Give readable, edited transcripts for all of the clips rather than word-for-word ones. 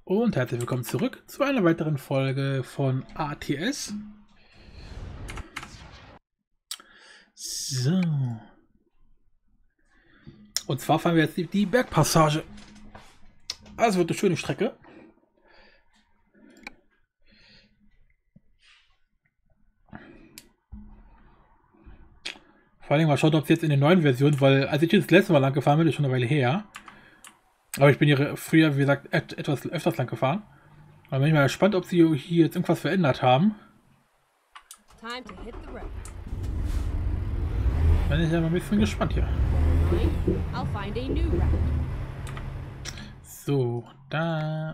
Und herzlich willkommen zurück zu einer weiteren Folge von ATS. So. Und zwar fahren wir jetzt die Bergpassage. Also wird eine schöne Strecke. Vor allem mal schauen, ob es jetzt in den neuen Versionen, weil als ich das letzte Mal lang gefahren bin, ist schon eine Weile her. Aber ich bin hier früher, wie gesagt, etwas öfters lang gefahren. Da bin ich mal gespannt, ob sie hier jetzt irgendwas verändert haben. Bin ich ja mal ein bisschen gespannt hier. So, da.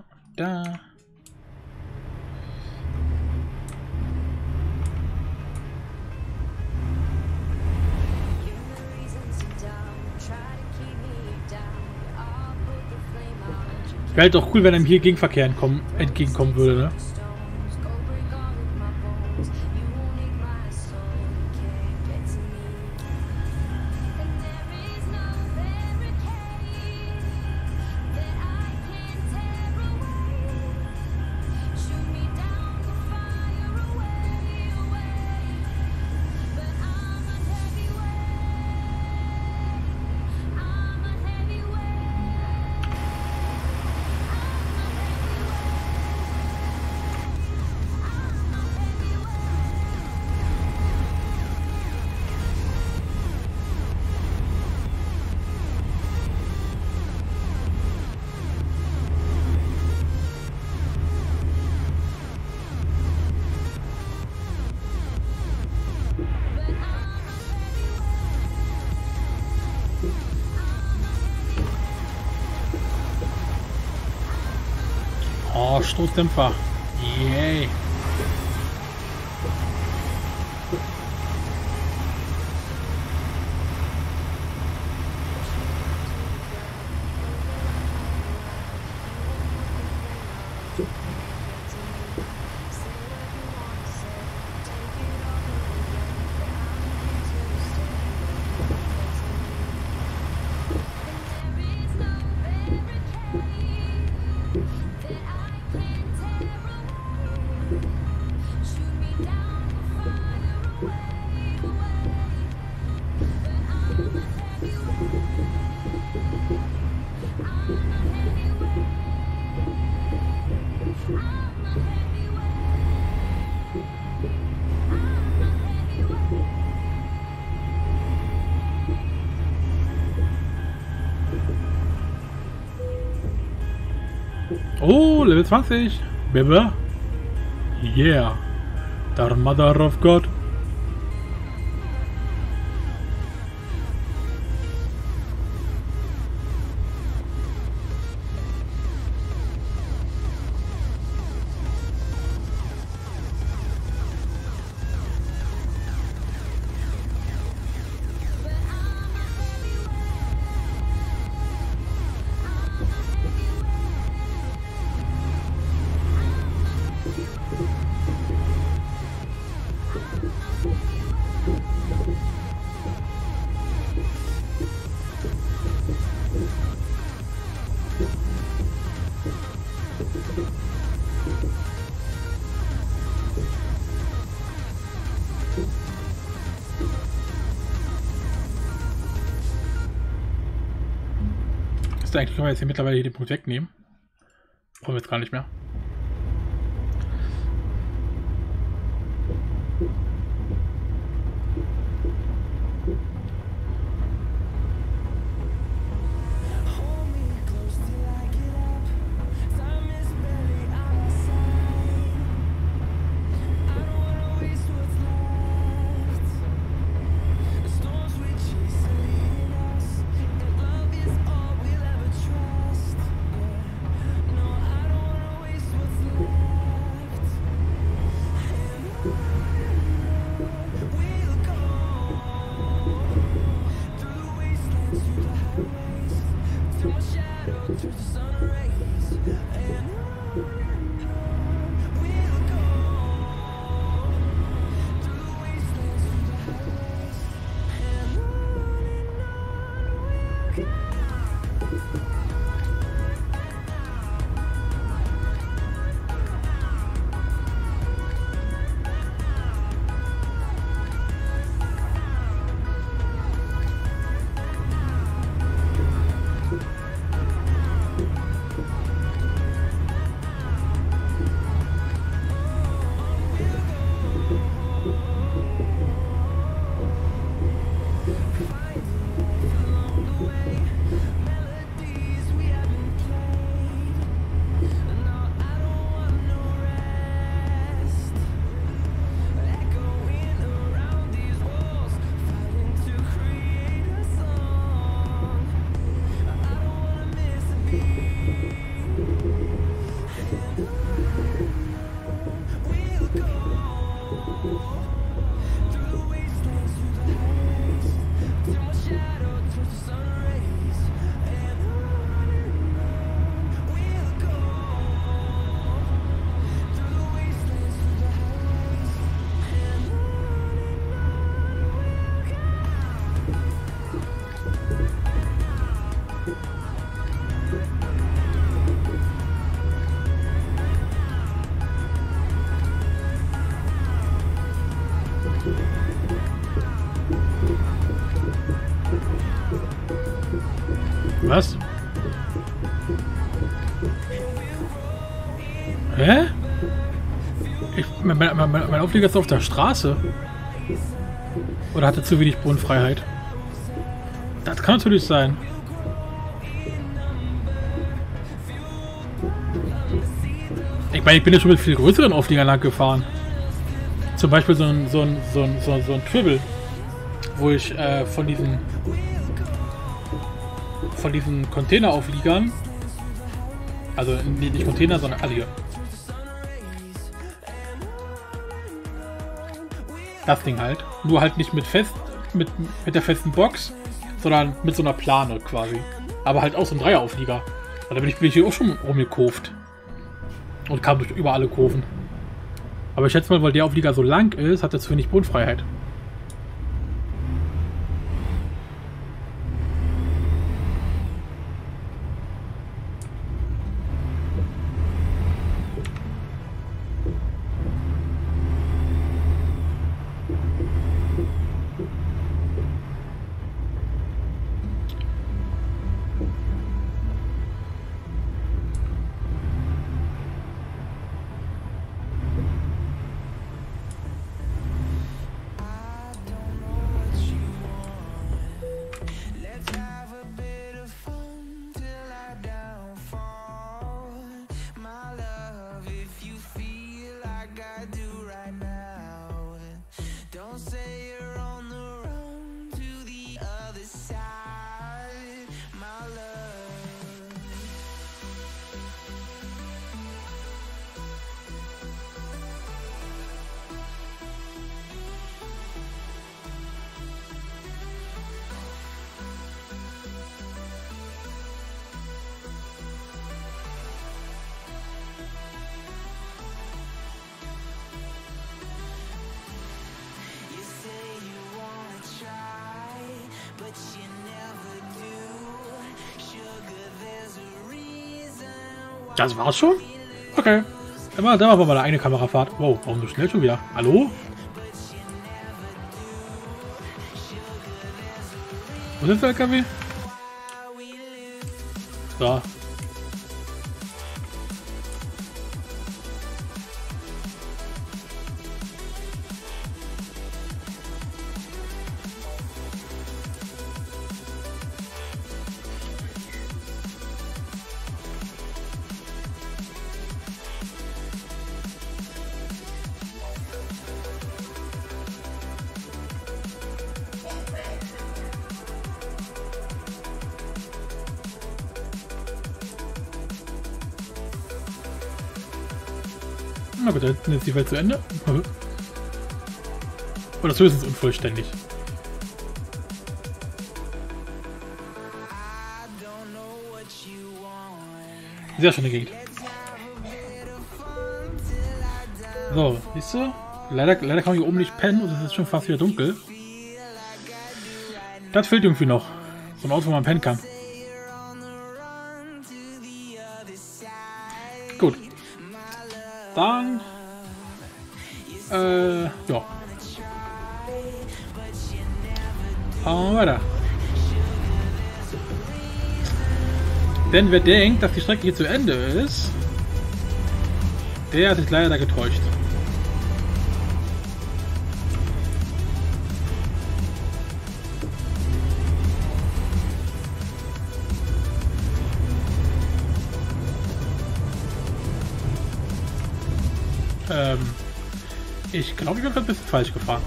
Wäre halt doch cool, wenn einem hier Gegenverkehr entgegenkommen würde, ne? Oh, Stoßdämpfer. Yay. Oh, Level 20. Baby. Yeah. The Mother of God. Eigentlich können wir jetzt hier mittlerweile hier den Punkt wegnehmen. Brauchen wir jetzt gar nicht mehr. Was? Hä? Mein Auflieger ist auf der Straße. Oder hatte zu wenig Bodenfreiheit? Das kann natürlich sein. Ich meine, ich bin ja schon mit viel größeren Aufliegern lang gefahren. Zum Beispiel so ein Tribble, wo ich von diesen Containeraufliegern, also nicht Container, sondern also hier. Das Ding halt. Nur halt nicht mit der festen Box, sondern mit so einer Plane quasi. Aber halt auch so ein Dreierauflieger. Und da bin ich hier auch schon rumgekurvt. Und kam durch über alle Kurven. Aber ich schätze mal, weil der Auflieger so lang ist, hat er zu wenig Bodenfreiheit. Das war's schon? Okay. Dann machen wir mal eine Kamerafahrt. Wow, warum so schnell schon wieder? Hallo? Wo ist der LKW? So. Na gut, dann ist die Welt zu Ende. Oder ist höchstens unvollständig. Sehr schöne Gegend. So, siehst du? Leider kann man hier oben nicht pennen und es ist schon fast wieder dunkel. Das fehlt irgendwie noch. So ein Ort, wo man pennen kann. Gut. Dann, ja. Fahren wir weiter. Denn wer denkt, dass die Strecke hier zu Ende ist, der hat sich leider da getäuscht. Ich glaube, ich bin ein bisschen falsch gefahren.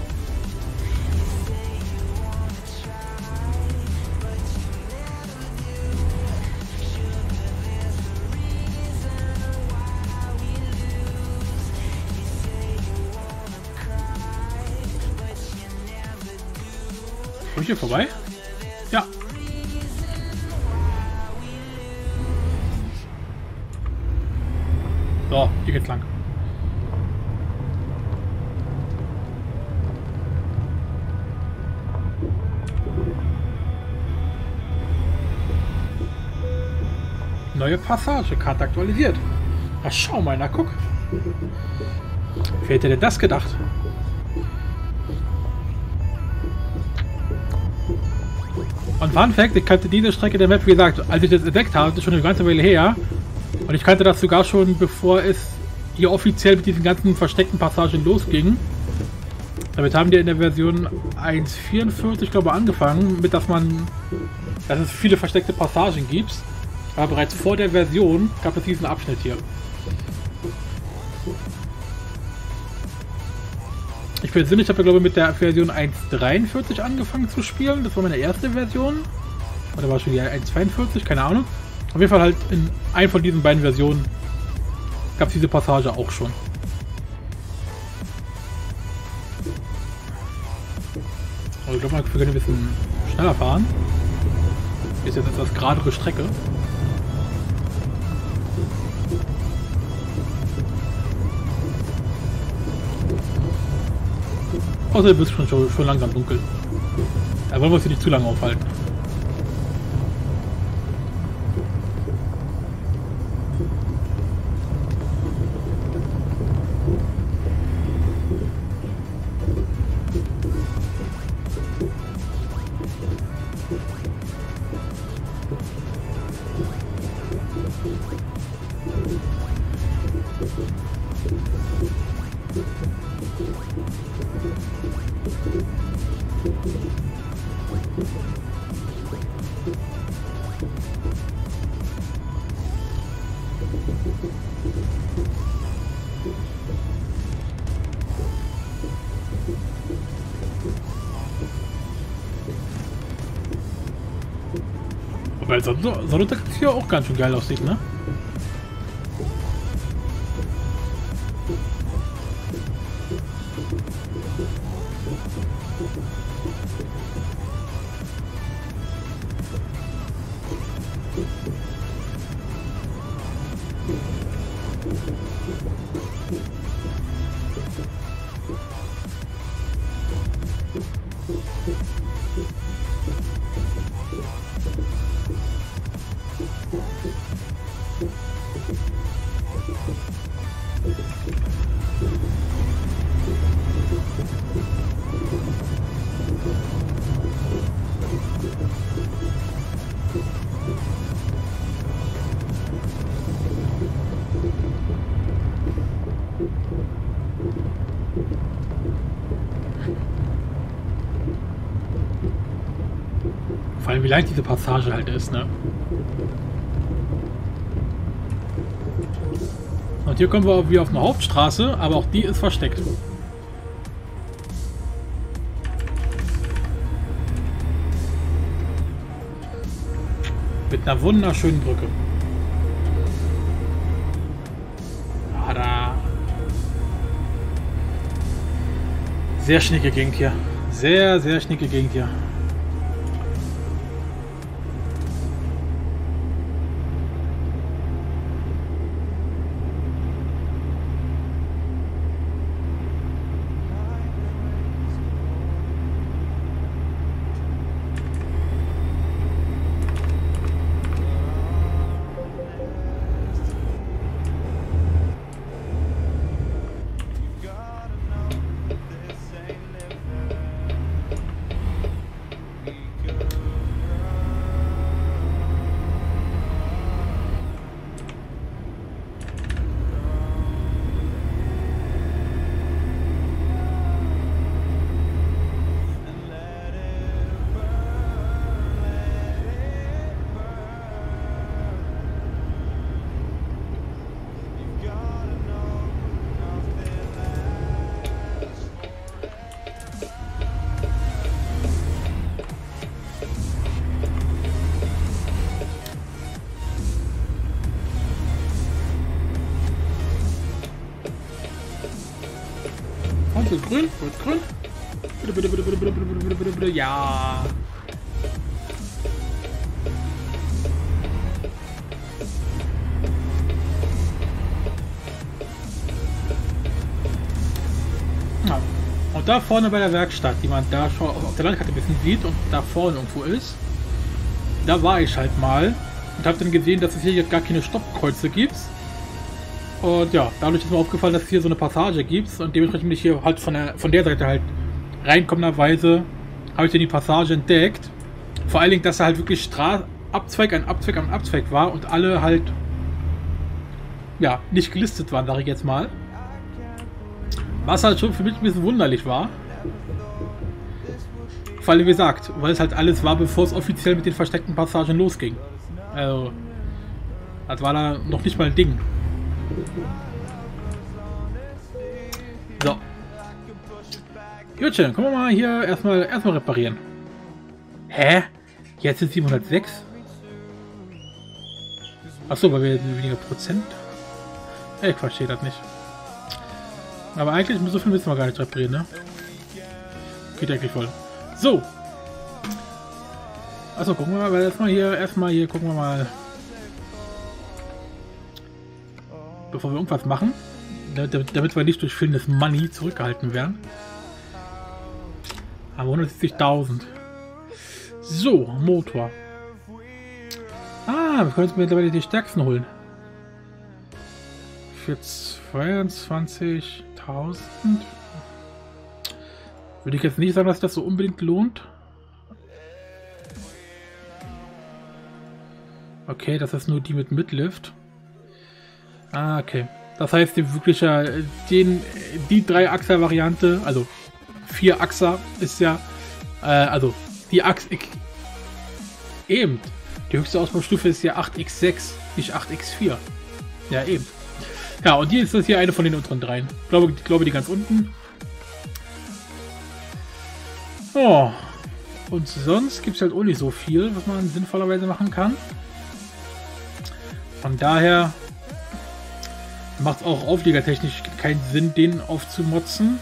Komm ich hier vorbei? Ja. So, hier geht's lang. Neue Passagekarte aktualisiert. Ach, schau mal, na guck. Wer hätte denn das gedacht? Und Fun Fact, ich kannte diese Strecke der Map, wie gesagt, als ich das entdeckt habe, das ist schon eine ganze Weile her. Und ich kannte das sogar schon, bevor es hier offiziell mit diesen ganzen versteckten Passagen losging. Damit haben die in der Version 1.44, glaube ich, angefangen, mit dass es viele versteckte Passagen gibt. Aber bereits vor der Version gab es diesen Abschnitt hier. Ich persönlich habe, glaube ich, mit der Version 1.43 angefangen zu spielen. Das war meine erste Version. Oder war schon die 1.42? Keine Ahnung. Auf jeden Fall halt in einer von diesen beiden Versionen gab es diese Passage auch schon. Also ich glaube, wir können ein bisschen schneller fahren. Hier ist jetzt etwas geradere Strecke. Außerdem ist es schon langsam dunkel. Da wollen wir uns hier nicht zu lange aufhalten. Weil Sonnenuntergang hier auch ganz schön geil aussieht, ne? Vor allem, wie leicht diese Passage halt ist, ne? Und hier kommen wir auch wieder auf eine Hauptstraße, aber auch die ist versteckt. Mit einer wunderschönen Brücke. Ah, da. Sehr schnicke Gegend hier. Sehr, sehr schnicke Gegend hier. Wird grün, wird grün. Bitte, bitte, bitte, bitte, bitte, bitte, bitte, bitte, bitte, ja. Und da vorne bei der Werkstatt, die man da schon auf der Landkarte ein bisschen sieht und da vorne irgendwo ist, da war ich halt mal und habe dann gesehen, dass es hier jetzt gar keine Stoppkreuze gibt. Und ja, dadurch ist mir aufgefallen, dass es hier so eine Passage gibt und dementsprechend bin ich hier halt von der Seite halt reinkommenderweise habe ich dann die Passage entdeckt. Vor allen Dingen, dass er halt wirklich Abzweig an Abzweig an Abzweig war und alle halt ja, nicht gelistet waren, sage ich jetzt mal. Was halt schon für mich ein bisschen wunderlich war. Vor allem, wie gesagt, weil es halt alles war, bevor es offiziell mit den versteckten Passagen losging. Also, das war da noch nicht mal ein Ding. So. Gut, schön. Können wir mal hier erstmal reparieren. Hä? Jetzt sind 706? Achso, weil wir weniger Prozent. Ich verstehe das nicht. Aber eigentlich so viel müssen wir gar nicht reparieren, ne? Geht eigentlich voll. So. Achso, gucken wir mal. Erstmal hier gucken wir mal. Bevor wir irgendwas machen. Damit wir nicht durch fehlendes Money zurückgehalten werden. Aber 170.000. So, Motor. Ah, wir können uns mittlerweile die stärksten holen. Für 22.000. Würde ich jetzt nicht sagen, dass das so unbedingt lohnt. Okay, das ist nur die mit Midlift. Ah, okay. Das heißt, die wirkliche, die 3-Achser-Variante, also 4-Achser ist ja, also die Achse, eben, die höchste Ausbaustufe ist ja 8x6, nicht 8x4. Ja, eben. Ja, und hier ist das hier eine von den unteren dreien. Ich glaube die ganz unten. Oh. Und sonst gibt es halt auch nicht so viel, was man sinnvollerweise machen kann. Von daher macht es auch aufliegertechnisch keinen Sinn, den aufzumotzen.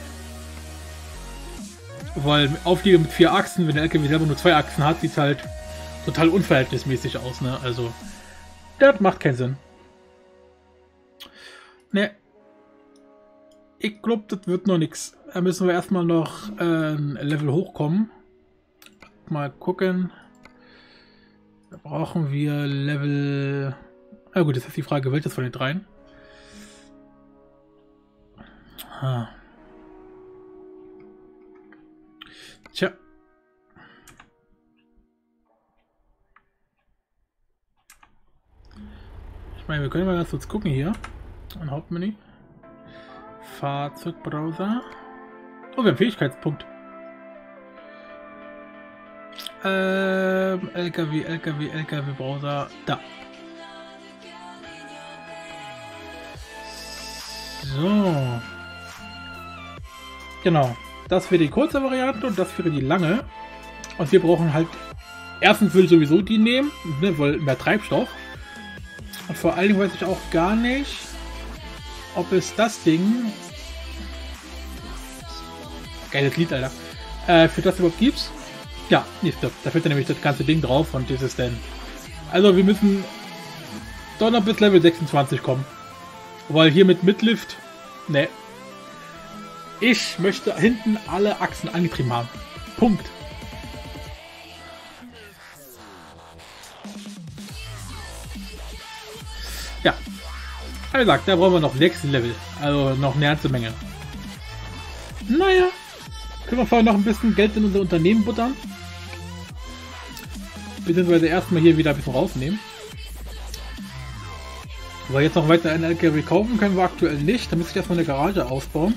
Weil Auflieger mit 4 Achsen, wenn der LKW selber nur 2 Achsen hat, sieht es halt total unverhältnismäßig aus, ne? Also, das macht keinen Sinn. Ne. Ich glaube, das wird noch nichts. Da müssen wir erstmal noch ein Level hochkommen. Mal gucken. Da brauchen wir Level... Na gut, jetzt ist die Frage, welches von den dreien? Ah. Tja. Ich meine, wir können mal ganz kurz gucken hier. Ein Hauptmenü. Fahrzeugbrowser. Oh, wir haben Fähigkeitspunkt. LKW-Browser. Da. So. Genau. Das wäre die kurze Variante und das wäre die lange. Und wir brauchen halt... Erstens will ich sowieso die nehmen, ne, weil mehr Treibstoff. Und vor allem weiß ich auch gar nicht, ob es das Ding... Geiles Lied, Alter. Für das überhaupt gibt's. Ja, nicht so. Da fällt dann nämlich das ganze Ding drauf und das ist dann... Also wir müssen doch noch bis Level 26 kommen. Weil hier mit Midlift... Ne. Ich möchte hinten alle Achsen angetrieben haben. Punkt. Ja. Wie gesagt, da brauchen wir noch 6 Level. Also noch eine ganze Menge. Naja. Können wir vorher noch ein bisschen Geld in unser Unternehmen buttern. Beziehungsweise erstmal hier wieder ein bisschen rausnehmen. Aber jetzt noch weiter einen LKW kaufen können wir aktuell nicht. Da müsste ich erstmal eine Garage ausbauen.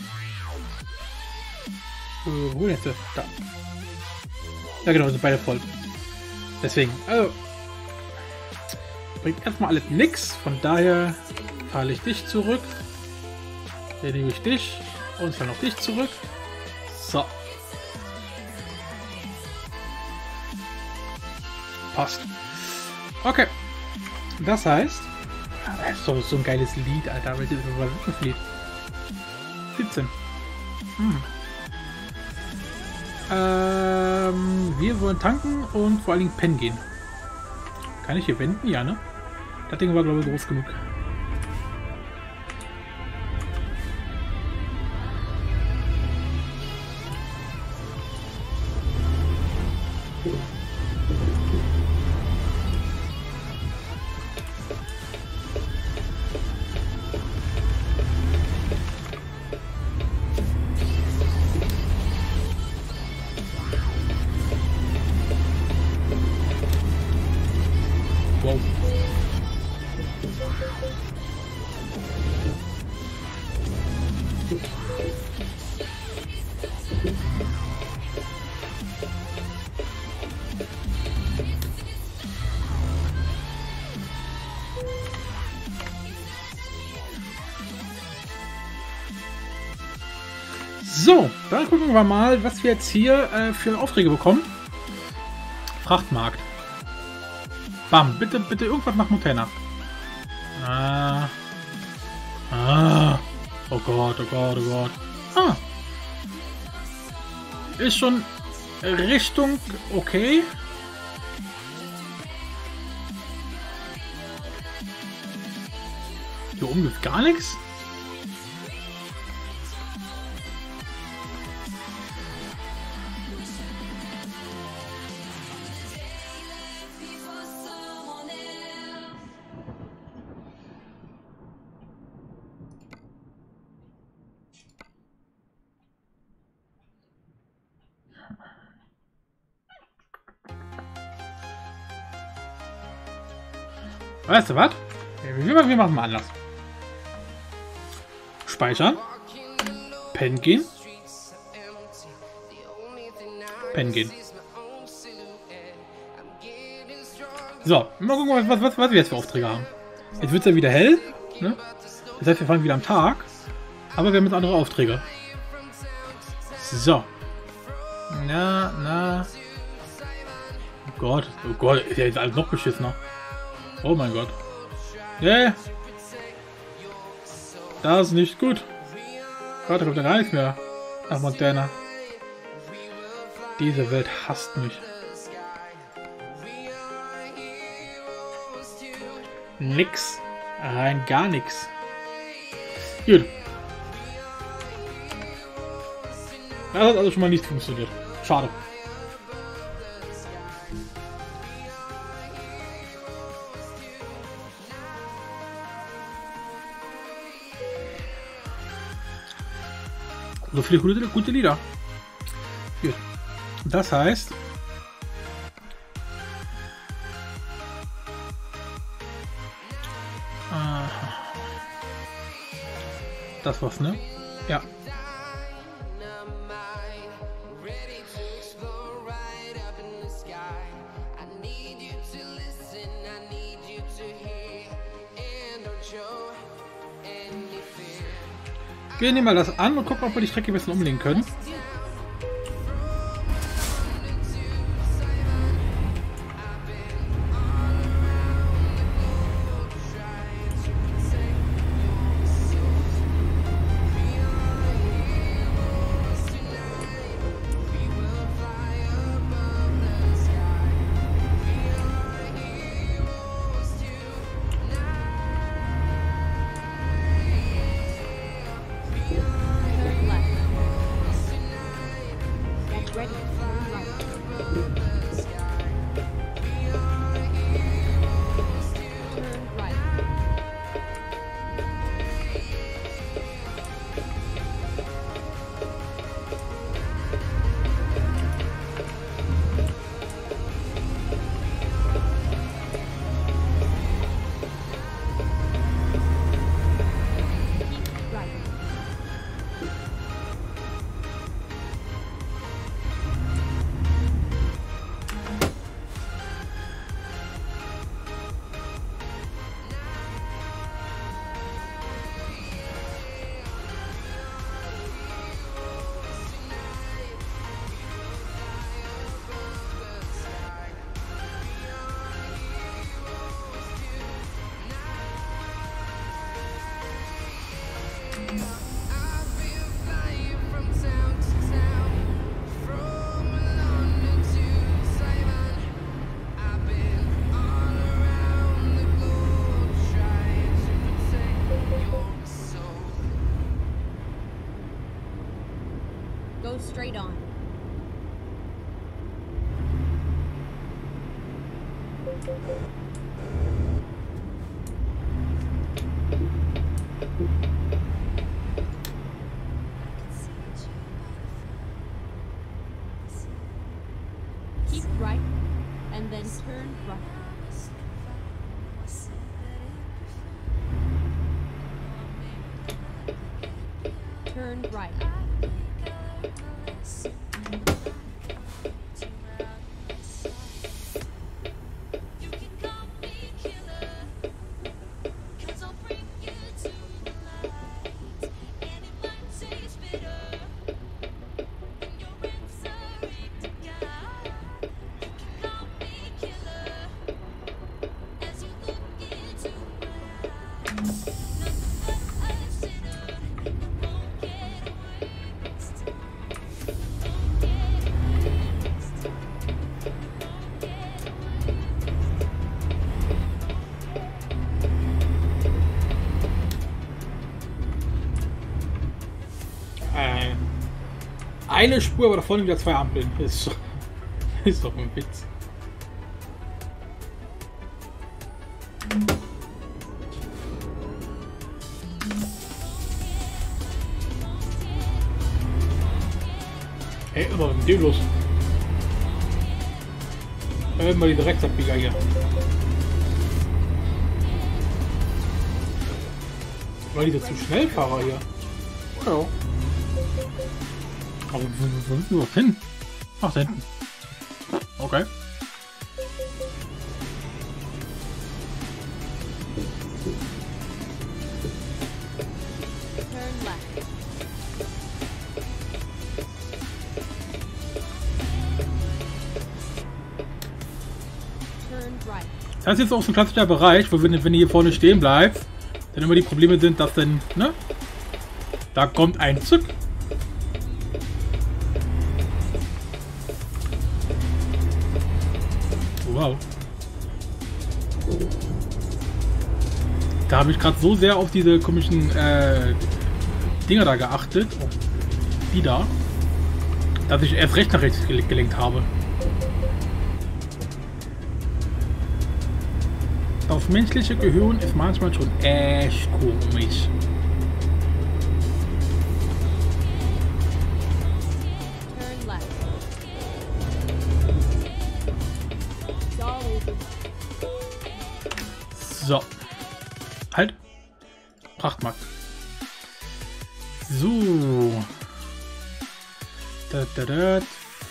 Wo ist das? Da. Ja genau, sind beide voll. Deswegen, also bringt erstmal alles nix. Von daher fahle ich dich zurück. Hier nehme ich dich und dann noch dich zurück. So. Passt. Okay. Das heißt, das ist doch so ein geiles Lied, Alter. Welches Lied? 17. Wir wollen tanken und vor allen Dingen pennen gehen. Kann ich hier wenden? Ja, ne? Das Ding war, glaube ich, groß genug. So, dann gucken wir mal, was wir jetzt hier für Aufträge bekommen. Frachtmarkt. Bam, bitte, bitte irgendwas nach Montana. Oh Gott, oh Gott, oh Gott. Ist schon Richtung okay. Hier oben gibt's gar nichts. Weißt du was? Wir machen mal anders. Speichern. Pennen gehen. Pennen gehen. So, mal gucken, was wir jetzt für Aufträge haben. Jetzt wird es ja wieder hell. Ne? Das heißt, wir fahren wieder am Tag. Aber wir haben jetzt andere Aufträge. So. Na. Oh Gott, ist ja jetzt alles noch beschissener. Oh mein Gott. Yeah. Das ist nicht gut. Gott, da kommt ja gar nichts mehr nach Montana. Diese Welt hasst mich. Nix. Rein gar nichts. Gut. Das hat also schon mal nicht funktioniert. Schade. So viele gute Lieder. Gut. Das heißt, das war's, ne? Ja. Wir nehmen mal das an und gucken, ob wir die Strecke ein bisschen umlegen können. Go straight on. Keep right and then turn right. Turn right. Eine Spur, aber da vorne wieder 2 Ampeln. Ist doch ein Witz. Hey, was ist denn dem los? Immer die Drecksabbieger hier. Weil diese zu Schnellfahrer hier. Ja. Aber wo sind wir überhaupt hin? Ach, da hinten. Okay. Turn left. Turn right. Das ist jetzt auch so ein klassischer Bereich, wo wenn du hier vorne stehen bleibst, dann immer die Probleme sind, dass dann, ne? Da kommt ein Zug. Wow. Da habe ich gerade so sehr auf diese komischen Dinger da geachtet, auf die da, dass ich erst recht nach rechts gelenkt habe. Das menschliche Gehirn ist manchmal schon echt komisch. Turn left. It's all over. So. Halt. Prachtmarkt. So. Da, da, da.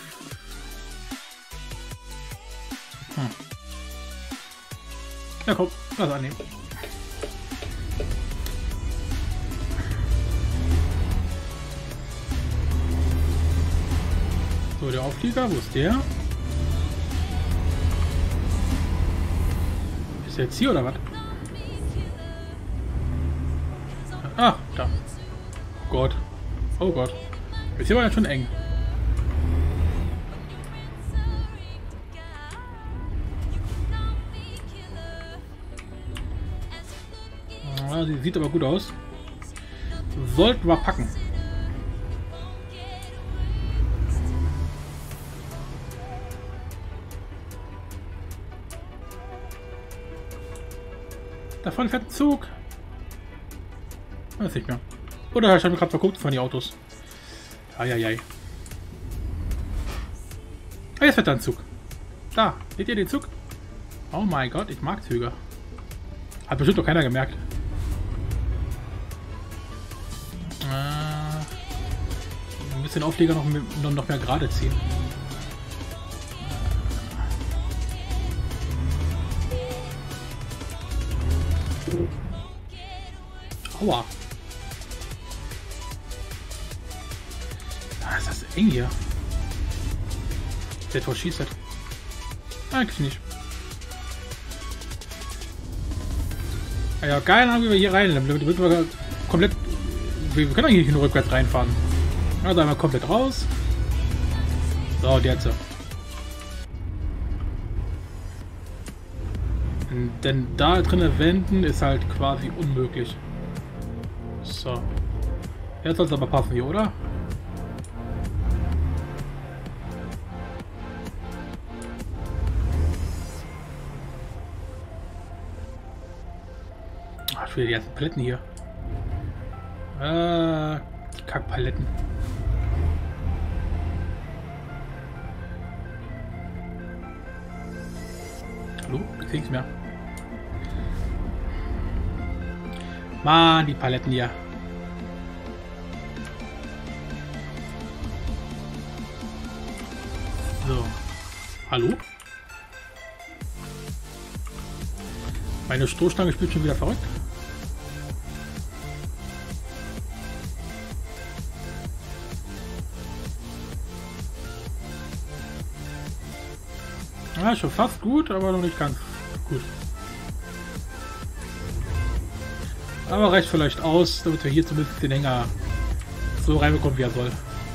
Ja, komm, lass annehmen. So, der Auflieger, wo ist der? Ist der jetzt hier oder was? Ah, da. Oh Gott. Oh Gott. Jetzt hier war ja schon eng. Ja, die sieht aber gut aus. Sollten wir packen. Davon fährt ein Zug. Weiß nicht mehr. Oder ich habe mir gerade verguckt von den Autos. Eieiei. Ah, jetzt fährt da ein Zug. Da, seht ihr den Zug? Oh mein Gott, ich mag Züge. Hat bestimmt doch keiner gemerkt. Ein bisschen Auflieger noch mehr gerade ziehen. Aua. Ah, ist das eng hier. Der Tor schießt halt. Eigentlich nicht. Ja, geil, dann haben wir hier rein. Dann wird wir komplett. Wir können eigentlich nur rückwärts reinfahren. Also einmal komplett raus. So, und jetzt. Denn da drinnen wenden ist halt quasi unmöglich. So. Jetzt soll es aber passen hier, oder? Ach, ich will die ganzen Paletten hier. Die Kackpaletten. Hallo? Ich sehe nichts mehr. Mann, die Paletten hier. So. Hallo? Meine Stoßstange spielt schon wieder verrückt. Ja, schon fast gut, aber noch nicht ganz gut. Aber reicht vielleicht aus, damit wir hier zumindest den Hänger so reinbekommen, wie er soll.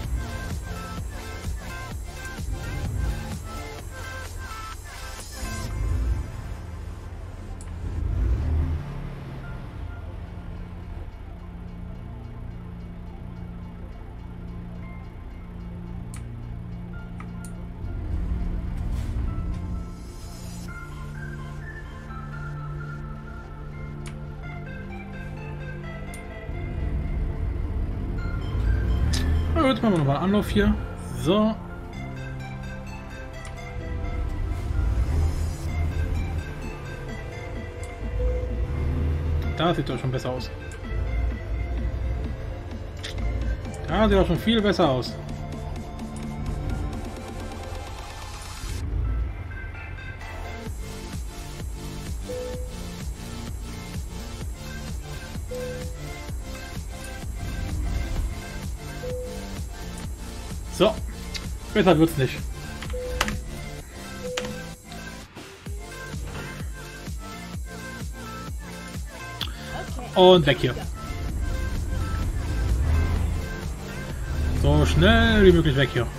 Jetzt machen wir nochmal einen Anlauf hier. So. Da sieht doch schon besser aus. Da sieht doch schon viel besser aus. So, besser wird's nicht. Und weg hier. So schnell wie möglich weg hier.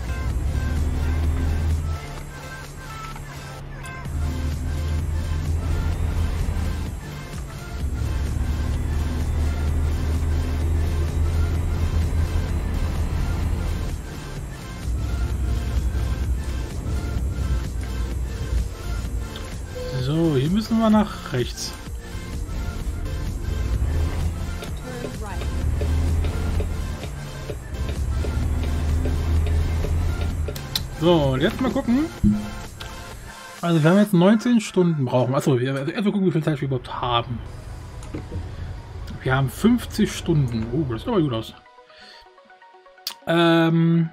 So, hier müssen wir nach rechts. Turn right. So, und jetzt mal gucken. Also wir haben jetzt 19 Stunden brauchen. Achso, erst mal gucken, wie viel Zeit wir überhaupt haben. Wir haben 50 Stunden. Oh, das sieht aber gut aus. Nein.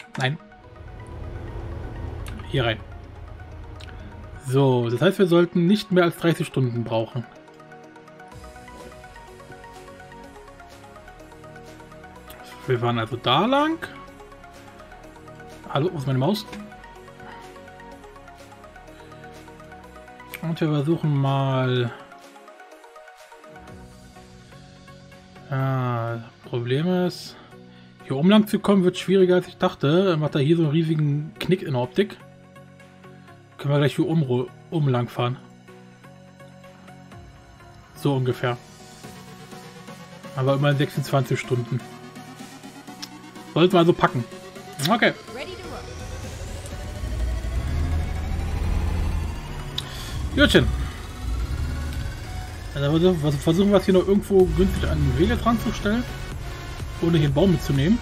Hier rein. So, das heißt, wir sollten nicht mehr als 30 Stunden brauchen. Wir waren also da lang. Hallo, wo ist meine Maus? Und wir versuchen mal... Problem ist... Hier oben lang zu kommen wird schwieriger als ich dachte. Er macht da hier so einen riesigen Knick in der Optik. Können wir gleich hier oben lang fahren. So ungefähr. Aber immerhin 26 Stunden. Sollten wir also packen. Okay. Ready to roll. Gutchen. Also versuchen wir es hier noch irgendwo günstig an den Wege dran zu stellen. Ohne hier einen Baum mitzunehmen.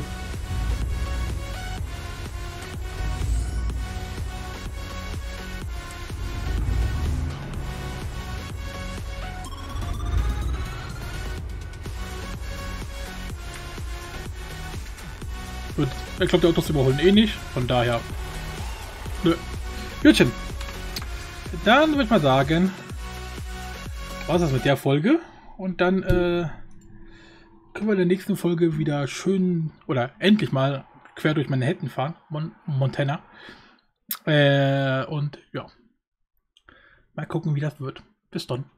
Gut, ich glaube, die Autos überholen eh nicht. Von daher. Nö. Gutchen. Dann würde ich mal sagen, war's das mit der Folge. Und dann können wir in der nächsten Folge wieder schön oder endlich mal quer durch Manhattan fahren. Montana. Und ja. Mal gucken, wie das wird. Bis dann.